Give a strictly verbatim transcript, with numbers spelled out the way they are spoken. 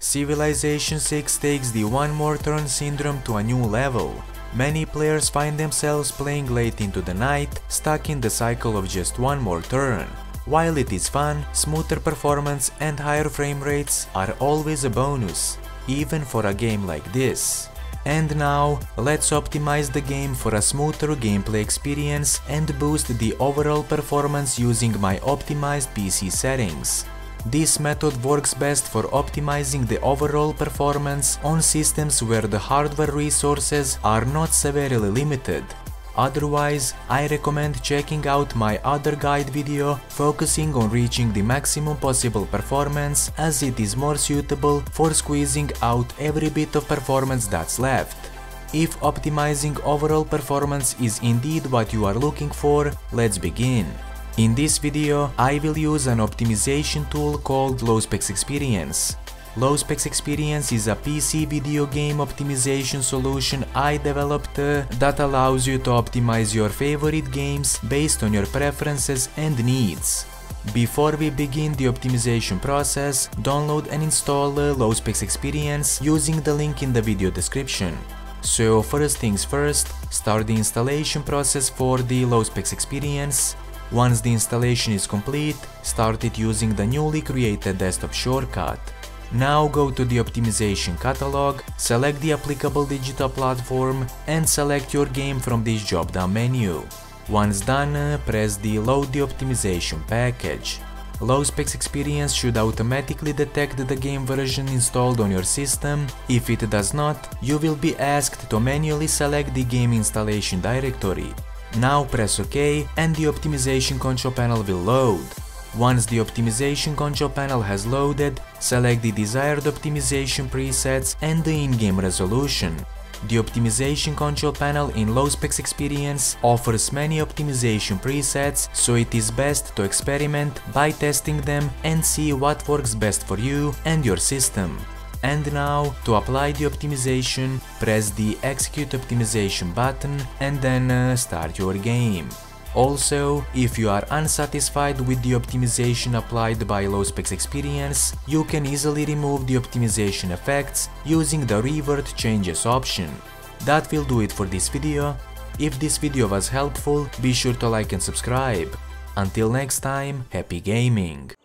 Civilization six takes the one more turn syndrome to a new level. Many players find themselves playing late into the night, stuck in the cycle of just one more turn. While it is fun, smoother performance and higher frame rates are always a bonus, even for a game like this. And now, let's optimize the game for a smoother gameplay experience and boost the overall performance using my optimized P C settings. This method works best for optimizing the overall performance on systems where the hardware resources are not severely limited. Otherwise, I recommend checking out my other guide video focusing on reaching the maximum possible performance, as it is more suitable for squeezing out every bit of performance that's left. If optimizing overall performance is indeed what you are looking for, let's begin. In this video, I will use an optimization tool called Low Specs Experience. Low Specs Experience is a P C video game optimization solution I developed uh, that allows you to optimize your favorite games based on your preferences and needs. Before we begin the optimization process, download and install uh, Low Specs Experience using the link in the video description. So first things first, start the installation process for the Low Specs Experience. Once the installation is complete, start it using the newly created desktop shortcut. Now go to the optimization catalog, select the applicable digital platform and select your game from this drop-down menu. Once done, press the Load the optimization package. Low Specs Experience should automatically detect the game version installed on your system. If it does not, you will be asked to manually select the game installation directory. Now press OK and the optimization control panel will load. Once the optimization control panel has loaded, select the desired optimization presets and the in-game resolution. The optimization control panel in Low Specs Experience offers many optimization presets, so it is best to experiment by testing them and see what works best for you and your system. And now, to apply the optimization, press the Execute Optimization button and then uh, start your game. Also, if you are unsatisfied with the optimization applied by Low Specs Experience, you can easily remove the optimization effects using the Revert Changes option. That will do it for this video. If this video was helpful, be sure to like and subscribe. Until next time, happy gaming!